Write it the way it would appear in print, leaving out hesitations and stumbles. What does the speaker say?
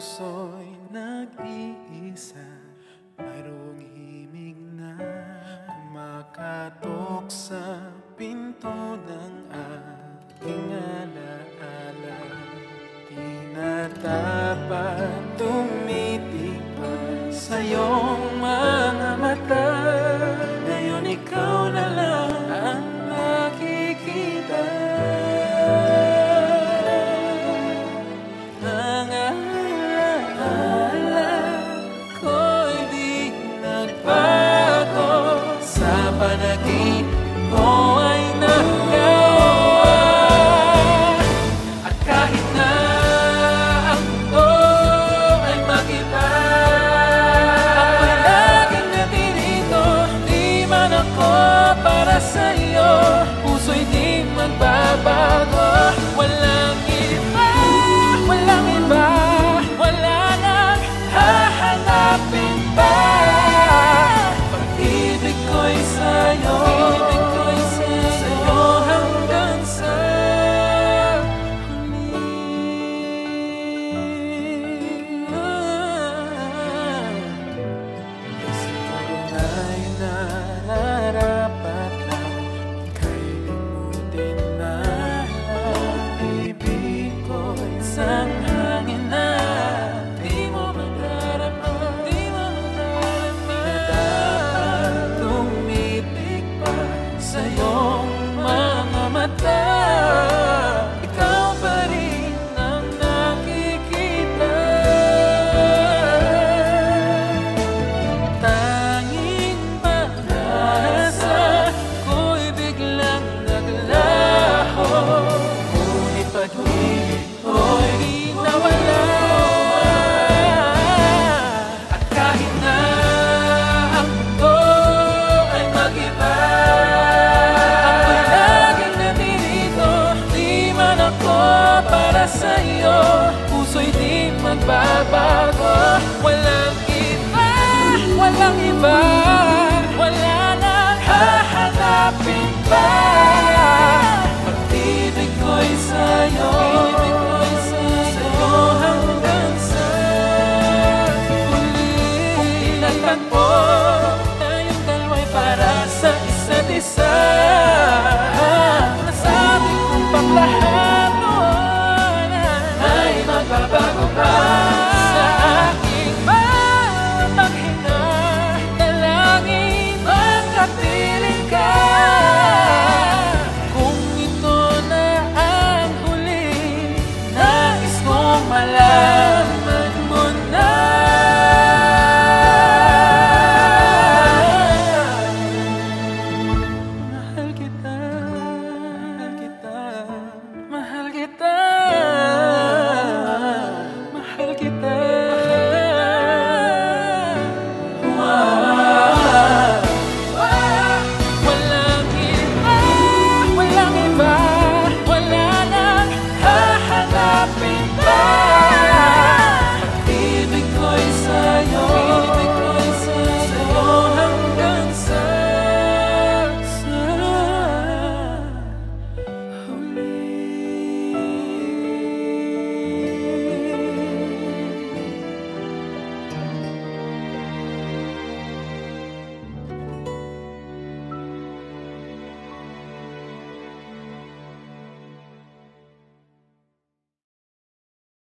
puso'y nag-iisa, mayroong himig na kumakatok sa pinto ng aking alaala. Di na dapat tumitig pa sa iyong mga mata. Ngayon ikaw na lang ang nakikita. Ang alaala ko'y di nagbago, sa panaginip ko ay nagawa. At kahit na ang mundo ay mag-iba, ako'y laging natirito. Di man ako para sa'yo, puso'y di magbabago. Walang iba, walang iba, wala nang hahanapin pa. Pag-ibig ko'y sa'yo, sa'yo hanggang sa huli. Siguro nga'y nararapat lang ika'y limutin na. Ibig ko'y isang hangin na di mo madarama, di mo madarama. Di na dapat tumitig pa sa iyong mga mata. Ikaw pa rin ang nakikita. Tanging pag-asa ko'y biglang naglaho, ngunit pag-ibig ko'y di nawala. At kahit na ang mundo ay mag-iba, ako'y laging natirito. Di man ako para sa'yo, puso'y di magbabago. Walang iba, walang iba, wala nang hahanapin pa. Pag-ibig ko'y sa'yo, sa'yo hanggang sa huli. Kung tinatagpo tayong dalawa'y para sa isa't isa, nasabi kong paglahat noon ay magbabago pa.